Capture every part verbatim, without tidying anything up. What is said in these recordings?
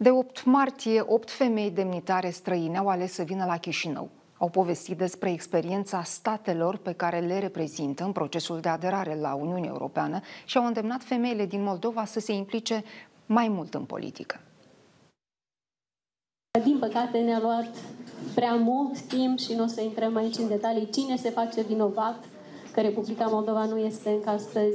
De opt martie, opt femei demnitare străine au ales să vină la Chișinău. Au povestit despre experiența statelor pe care le reprezintă în procesul de aderare la Uniunea Europeană și au îndemnat femeile din Moldova să se implice mai mult în politică. Din păcate ne-a luat prea mult timp și nu o să intrăm aici în detalii cine se face vinovat că Republica Moldova nu este încă astăzi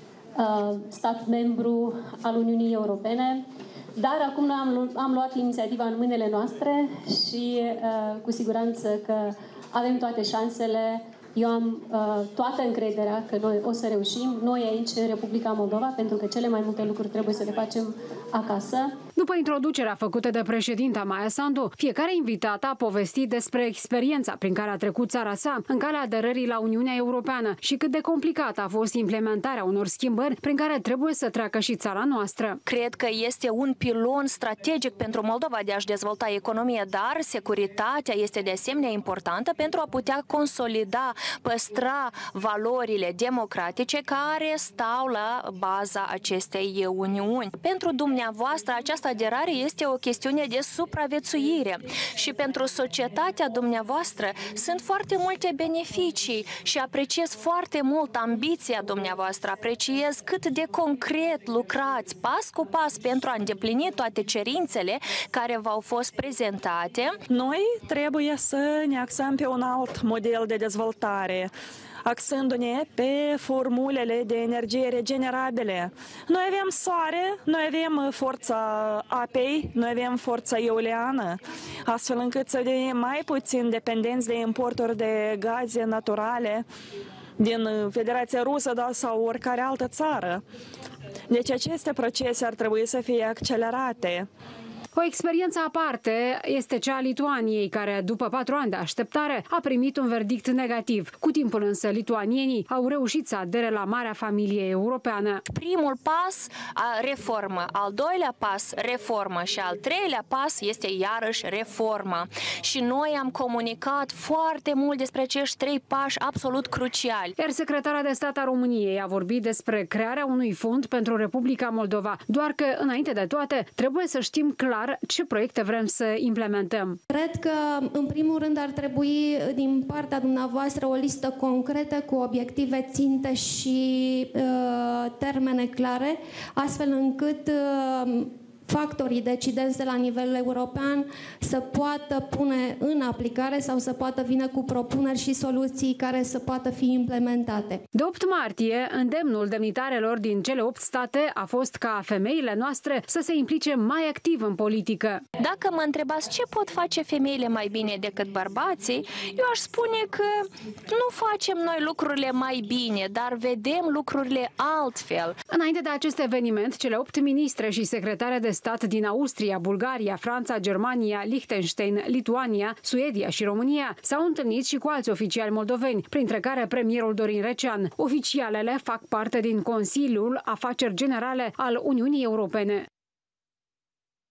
uh, stat membru al Uniunii Europene. Dar acum noi am, am luat inițiativa în mâinile noastre și uh, cu siguranță că avem toate șansele. Eu am uh, toată încrederea că noi o să reușim, noi aici în Republica Moldova, pentru că cele mai multe lucruri trebuie să le facem acasă. După introducerea făcută de președinta Maia Sandu, fiecare invitată a povestit despre experiența prin care a trecut țara sa în calea aderării la Uniunea Europeană și cât de complicată a fost implementarea unor schimbări prin care trebuie să treacă și țara noastră. Cred că este un pilon strategic pentru Moldova de a-și dezvolta economia, dar securitatea este de asemenea importantă pentru a putea consolida, păstra valorile democratice care stau la baza acestei uniuni. Pentru dumneavoastră, această aderare este o chestiune de supraviețuire și pentru societatea dumneavoastră sunt foarte multe beneficii și apreciez foarte mult ambiția dumneavoastră, apreciez cât de concret lucrați pas cu pas pentru a îndeplini toate cerințele care v-au fost prezentate. Noi trebuie să ne axăm pe un alt model de dezvoltare, axându-ne pe formulele de energie regenerabile. Noi avem soare, noi avem forța apei, noi avem forța eoliană, astfel încât să devenim mai puțin dependenți de importuri de gaze naturale din Federația Rusă sau oricare altă țară. Deci aceste procese ar trebui să fie accelerate. O experiență aparte este cea a Lituaniei, care, după patru ani de așteptare, a primit un verdict negativ. Cu timpul însă, lituanienii au reușit să adere la marea familie europeană. Primul pas, reformă. Al doilea pas, reformă. Și al treilea pas este iarăși reformă. Și noi am comunicat foarte mult despre acești trei pași absolut cruciali. Iar secretara de stat a României a vorbit despre crearea unui fond pentru Republica Moldova. Doar că, înainte de toate, trebuie să știm clar ce proiecte vrem să implementăm. Cred că, în primul rând, ar trebui din partea dumneavoastră o listă concretă cu obiective, ținte și uh, termene clare, astfel încât uh, factorii decidenți de la nivel european să poată pune în aplicare sau să poată vine cu propuneri și soluții care să poată fi implementate. De opt martie, îndemnul demnitarelor din cele opt state a fost ca femeile noastre să se implice mai activ în politică. Dacă mă întrebați ce pot face femeile mai bine decât bărbații, eu aș spune că nu facem noi lucrurile mai bine, dar vedem lucrurile altfel. Înainte de acest eveniment, cele opt ministre și secretare de stat din Austria, Bulgaria, Franța, Germania, Liechtenstein, Lituania, Suedia și România s-au întâlnit și cu alți oficiali moldoveni, printre care premierul Dorin Recean. Oficialele fac parte din Consiliul Afaceri Generale al Uniunii Europene.